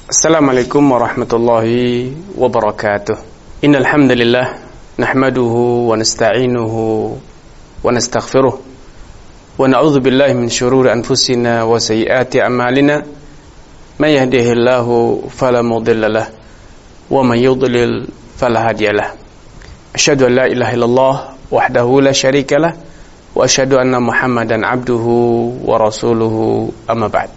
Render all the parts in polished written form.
Assalamualaikum warahmatullahi wabarakatuh. Innal hamdalillah nahmaduhu wa nasta'inuhu wa nastaghfiruh wa na'udzu billahi min shururi anfusina wa sayyiati a'malina. May yahdihillahu fala mudilla lahu wa may yudlil fala hadiyalah. Asyhadu an la ilaha illallah wahdahu la syarika lah wa asyhadu anna Muhammadan abduhu wa rasuluhu, amma ba'd.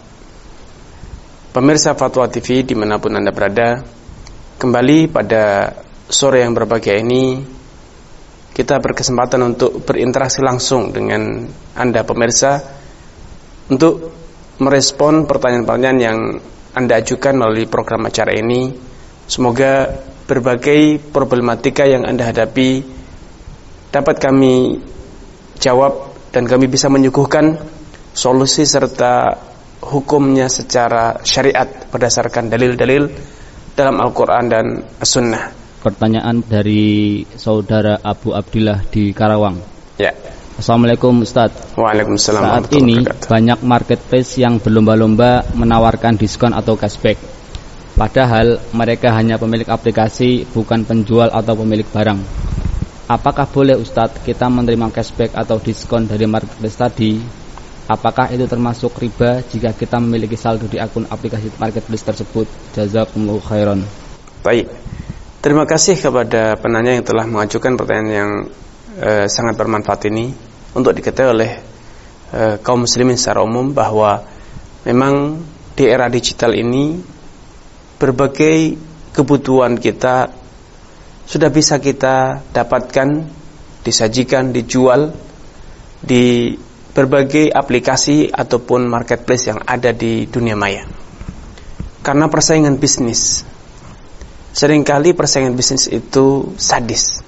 Pemirsa Fatwa TV dimanapun Anda berada, kembali pada sore yang berbahagia ini kita berkesempatan untuk berinteraksi langsung dengan Anda pemirsa untuk merespon pertanyaan-pertanyaan yang Anda ajukan melalui program acara ini. Semoga berbagai problematika yang Anda hadapi dapat kami jawab dan kami bisa menyuguhkan solusi serta hukumnya secara syariat berdasarkan dalil-dalil dalam Al-Quran dan As-Sunnah. Pertanyaan dari saudara Abu Abdillah di Karawang. Ya. Assalamualaikum Ustadz. Waalaikumsalam. Saat ini banyak marketplace yang berlomba-lomba menawarkan diskon atau cashback. Padahal mereka hanya pemilik aplikasi, bukan penjual atau pemilik barang. Apakah boleh Ustadz kita menerima cashback atau diskon dari marketplace tadi? Apakah itu termasuk riba jika kita memiliki saldo di akun aplikasi marketplace tersebut? Jazakumullahu khairan. Baik. Terima kasih kepada penanya yang telah mengajukan pertanyaan yang sangat bermanfaat ini untuk diketahui oleh kaum muslimin secara umum bahwa memang di era digital ini berbagai kebutuhan kita sudah bisa kita dapatkan, disajikan, dijual di berbagai aplikasi ataupun marketplace yang ada di dunia maya. Karena persaingan bisnis, seringkali persaingan bisnis itu sadis.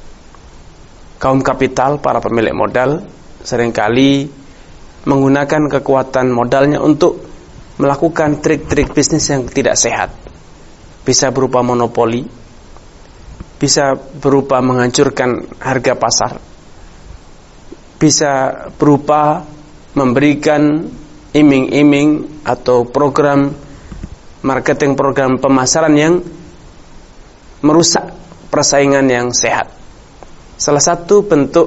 Kaum kapital, para pemilik modal seringkali menggunakan kekuatan modalnya untuk melakukan trik-trik bisnis yang tidak sehat. Bisa berupa monopoli, bisa berupa menghancurkan harga pasar, bisa berupa memberikan iming-iming atau program marketing, program pemasaran yang merusak persaingan yang sehat. Salah satu bentuk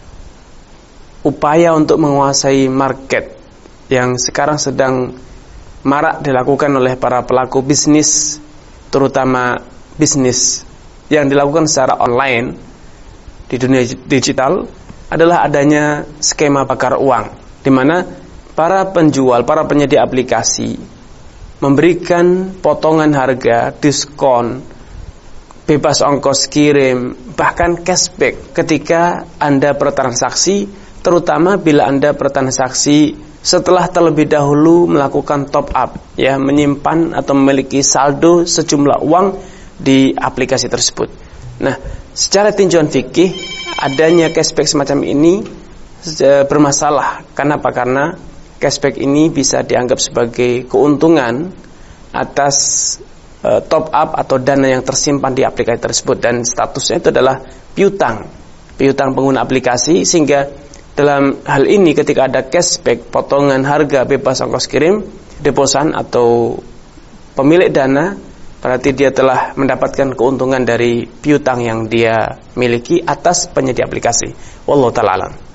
upaya untuk menguasai market yang sekarang sedang marak dilakukan oleh para pelaku bisnis, terutama bisnis yang dilakukan secara online di dunia digital, adalah adanya skema bakar uang, di mana para penjual, para penyedia aplikasi memberikan potongan harga, diskon, bebas ongkos kirim, bahkan cashback ketika Anda bertransaksi, terutama bila Anda bertransaksi setelah terlebih dahulu melakukan top up, ya, menyimpan atau memiliki saldo sejumlah uang di aplikasi tersebut. Nah, secara tinjauan fikih, adanya cashback semacam ini bermasalah. Kenapa? Karena cashback ini bisa dianggap sebagai keuntungan atas top up atau dana yang tersimpan di aplikasi tersebut, dan statusnya itu adalah piutang pengguna aplikasi, sehingga dalam hal ini ketika ada cashback, potongan harga, bebas ongkos kirim, deposan atau pemilik dana, berarti dia telah mendapatkan keuntungan dari piutang yang dia miliki atas penyedia aplikasi. Wallahu ta'ala alam.